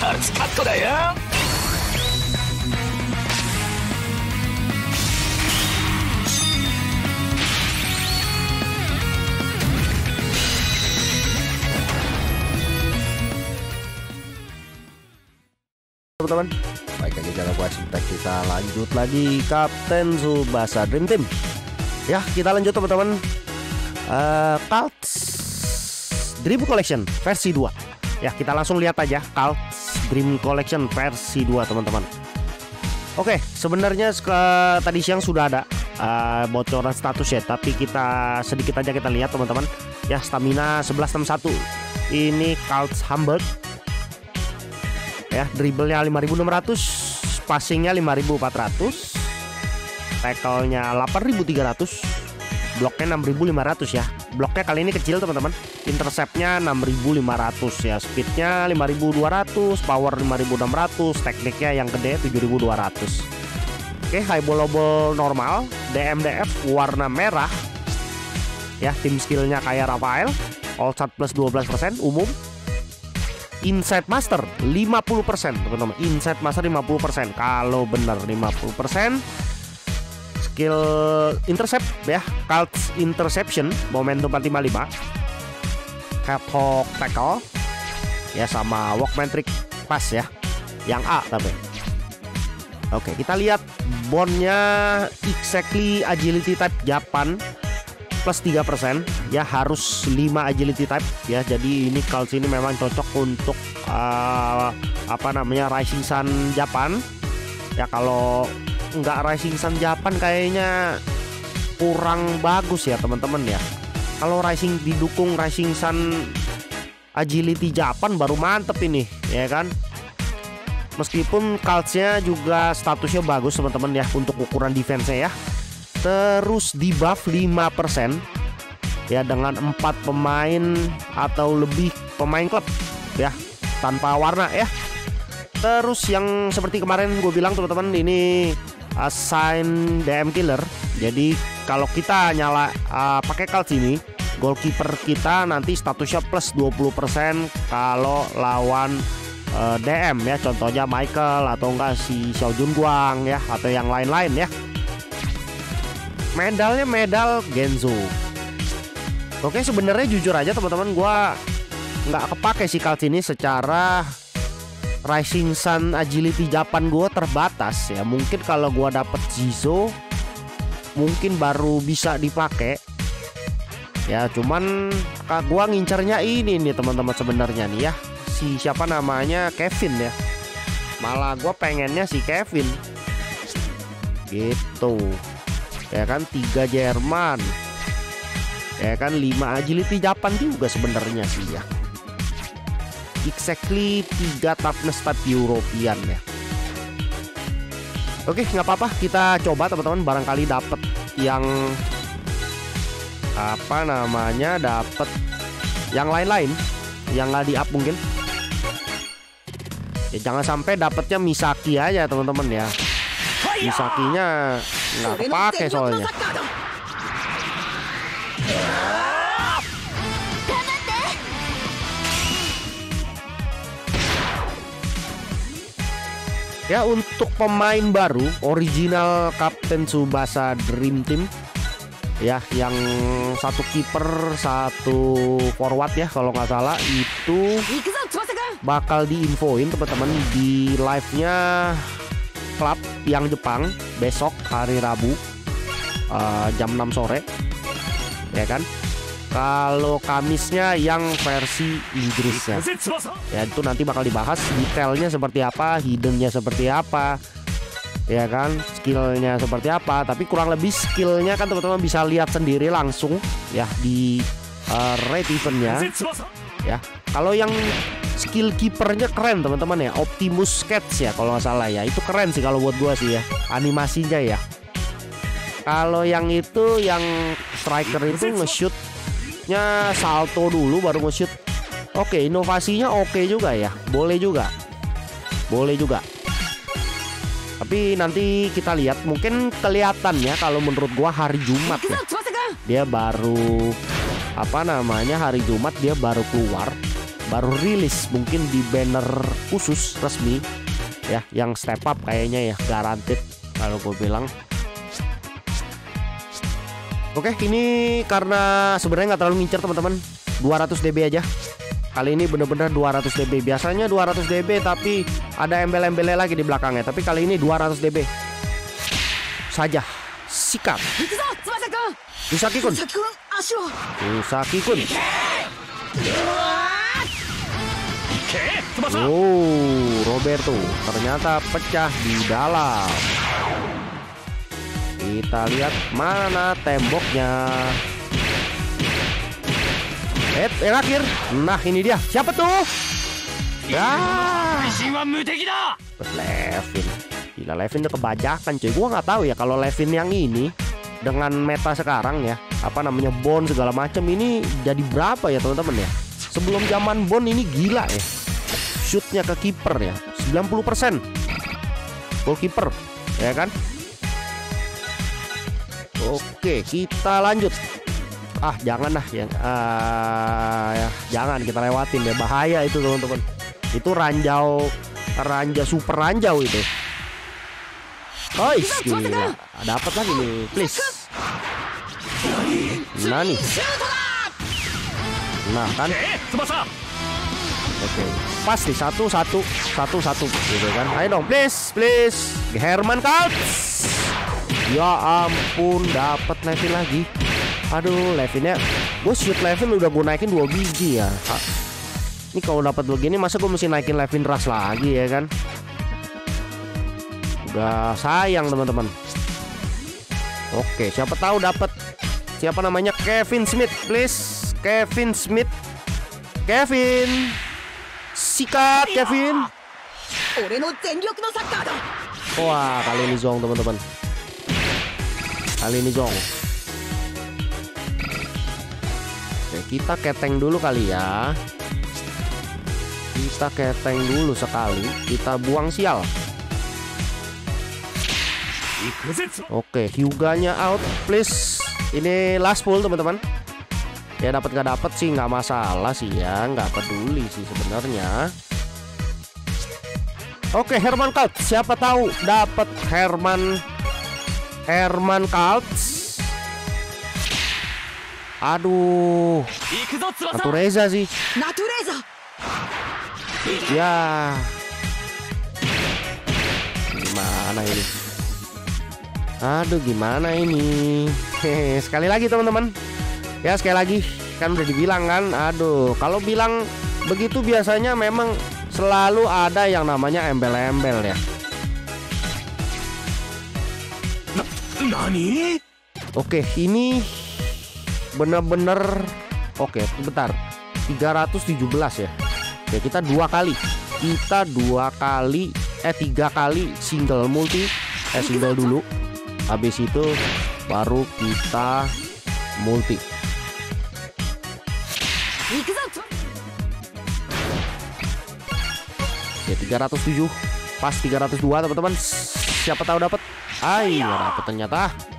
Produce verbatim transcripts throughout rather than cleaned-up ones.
カツカットだよ。 Teman-teman, baik lagi jangan lupa Simtek, kita lanjut lagi Kapten Tsubasa Dream Team. Ya, kita lanjut teman-teman. uh, Cult Dream Collection versi dua. Ya, kita langsung lihat aja Cult Dream Collection versi dua teman-teman. Oke, sebenarnya uh, tadi siang sudah ada uh, bocoran status ya, tapi kita sedikit aja kita lihat teman-teman. Ya, stamina sebelas enam satu. Ini Cult Hamburg. Ya, dribblenya lima ribu enam ratus, passingnya lima ribu empat ratus, tackle-nya delapan ribu tiga ratus, bloknya enam ribu lima ratus ya. Bloknya kali ini kecil teman-teman. Intercept-nya enam ribu lima ratus ya, speed-nya lima ribu dua ratus, power lima ribu enam ratus, tekniknya yang gede tujuh ribu dua ratus. Oke, high ballable normal, D M D F warna merah. Ya, tim skill-nya kayak Rafael, all shot plus dua belas persen umum. Insight Master lima puluh persen teman-teman. Insight Master lima puluh persen. Kalau benar lima puluh persen. Skill intercept ya, Cult Interception, momentum empat lima lima. Headhawk tackle ya, sama walkman trick pass ya, yang A tapi. Oke, kita lihat bondnya exactly agility type Japan plus tiga persen ya, harus lima agility type ya. Jadi ini Cult ini memang cocok untuk uh, apa namanya Rising Sun Japan ya. Kalau nggak Rising Sun Japan kayaknya kurang bagus ya teman-teman ya. Kalau Rising didukung Rising Sun agility Japan baru mantep ini ya kan. Meskipun Cultnya juga statusnya bagus teman-teman ya untuk ukuran defense-nya ya. Terus di buff lima persen ya, dengan empat pemain atau lebih pemain klub ya, tanpa warna ya. Terus yang seperti kemarin gue bilang teman-teman, ini assign D M killer. Jadi kalau kita nyala uh, pakai Cult ini, goalkeeper kita nanti statusnya plus dua puluh persen kalau lawan uh, D M ya. Contohnya Michael atau enggak si Xiao Jun Guang ya, atau yang lain-lain ya. Medalnya medal Genzo. Oke, sebenarnya jujur aja teman-teman, gua nggak kepake sih Cult ini secara Rising Sun agility Japan gua terbatas ya. Mungkin kalau gua dapet Zizo mungkin baru bisa dipakai ya. Cuman gua ngincernya ini nih teman-teman sebenarnya nih ya, si siapa namanya Kevin ya. Malah gua pengennya si Kevin gitu ya kan. Tiga Jerman ya kan, lima agility Japan juga sebenarnya sih ya. Exactly tiga toughness type European ya. Oke, nggak apa-apa, kita coba teman-teman, barangkali dapet yang apa namanya, dapet yang lain-lain yang nggak di up mungkin ya. Jangan sampai dapetnya Misaki aja teman-teman ya. Misakinya nggak kepake soalnya. Ya, untuk pemain baru original Kapten Tsubasa Dream Team ya, yang satu kiper satu forward ya kalau nggak salah, itu bakal diinfoin teman-teman di live-nya klub yang Jepang besok hari Rabu uh, jam enam sore ya kan. Kalau Kamisnya yang versi Inggrisnya ya, itu nanti bakal dibahas detailnya seperti apa, hiddennya seperti apa ya kan, skillnya seperti apa. Tapi kurang lebih skillnya kan teman-teman bisa lihat sendiri langsung ya di uh, rate eventnya ya. Kalau yang skill kipernya keren teman-teman ya, Optimus Sketch ya kalau nggak salah ya, itu keren sih kalau buat gua sih ya, animasinya ya. Kalau yang itu yang striker itu nge-shootnya salto dulu baru nge-shoot. Oke, inovasinya oke juga ya, boleh juga, boleh juga. Tapi nanti kita lihat, mungkin kelihatan ya kalau menurut gua hari Jumat ya. Dia baru apa namanya hari Jumat dia baru keluar baru rilis mungkin di banner khusus resmi ya, yang step up kayaknya ya, guaranteed kalau gue bilang. Oke, ini karena sebenarnya nggak terlalu ngincer teman-teman, dua ratus D B aja. Kali ini bener-bener dua ratus D B. Biasanya dua ratus D B tapi ada embel-embelnya lagi di belakangnya. Tapi kali ini dua ratus D B saja. Sikat. Usaki-kun. Usaki-kun. Oh, Roberto ternyata pecah di dalam. Kita lihat mana temboknya. Eh, yang akhir. Nah, ini dia. Siapa tuh? Ya. Levin. Gila, Levin udah kebajakan cuy. Gua nggak tahu ya kalau Levin yang ini dengan meta sekarang ya, apa namanya, bond segala macam ini jadi berapa ya teman-teman ya. Sebelum zaman bond ini gila ya. Shootnya ke kiper ya, sembilan puluh persen. Goalkeeper, ya kan? Oke, kita lanjut. Ah, jangan lah ya, uh, ya, jangan kita lewatin ya, bahaya itu teman-teman. Itu ranjau, ranja super ranjau itu. Oh, gila, dapat lagi nih, please. Nah nih, nah kan, oke, pas di satu satu satu satu, gitu kan? Ayo dong, please, please, Herman Kaltz. Ya ampun, dapat Levin lagi. Aduh, Levinnya, gue shoot Levin udah gue naikin dua biji ya. Ini kalau dapat begini, masa gue mesti naikin Levin Rush lagi ya kan? Udah sayang teman-teman. Oke, siapa tahu dapat. Siapa namanya? Kevin Smith, please. Kevin Smith. Kevin. Sikat Kevin. Wah, kali ini zong teman-teman. Kali ini zong. Oke, kita keteng dulu kali ya. Kita keteng dulu sekali. Kita buang sial. Oke, Hyuganya out, please. Ini last pull teman-teman. Ya dapat nggak dapat sih nggak masalah sih ya, nggak peduli sih sebenarnya. Oke, Herman Kaltz. Siapa tahu dapat Herman Herman Kaltz. Aduh, Natureza sih. Ya, gimana ini? Aduh, gimana ini? Hehe, sekali lagi teman-teman. Ya sekali lagi, kan udah dibilang kan. Aduh, kalau bilang begitu biasanya memang selalu ada yang namanya embel-embel ya. Nani? Oke, ini bener-bener oke, bentar. tiga ratus tujuh belas ya. Ya kita dua kali. Kita dua kali eh tiga kali single multi. Eh single dulu. Habis itu baru kita multi. Ya tiga ratus tujuh pas tiga ratus dua teman-teman. Siapa tahu dapat. Ay, nggak dapat ternyata.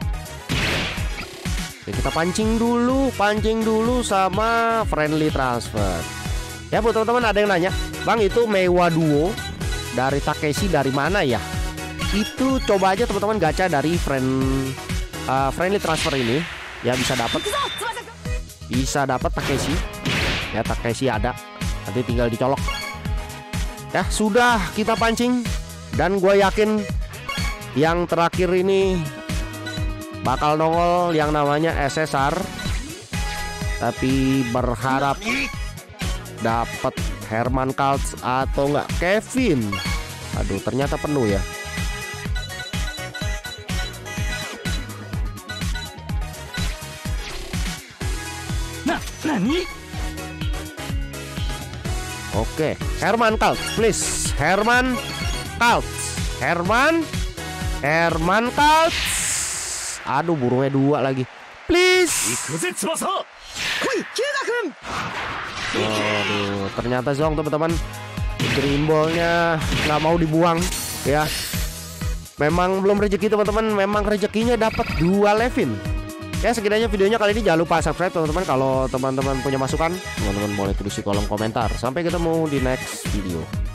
Oke, kita pancing dulu, pancing dulu sama friendly transfer. Ya buat teman-teman ada yang nanya, "Bang, itu Meiwa Duo dari Takeshi dari mana ya?" Itu coba aja teman-teman gacha dari friend uh, friendly transfer ini. Ya bisa dapat. Bisa dapat Takeshi. Ya Takeshi ada. Nanti tinggal dicolok. Ya sudah kita pancing. Dan gue yakin yang terakhir ini bakal nongol yang namanya S S R. Tapi berharap dapat Herman Kaltz atau enggak Kevin. Aduh, ternyata penuh ya. Nah, nani? Oke, Herman Kaltz, please. Herman Kaltz. Herman Herman Kaltz. Aduh, burungnya dua lagi. Please. Aduh, ternyata zong teman-teman. Dream ball-nya nggak mau dibuang ya. Memang belum rezeki teman-teman. Memang rezekinya dapat dua Levin. Ya sekiranya videonya kali ini, jangan lupa subscribe teman-teman. Kalau teman-teman punya masukan, teman-teman boleh tulis di kolom komentar. Sampai ketemu di next video.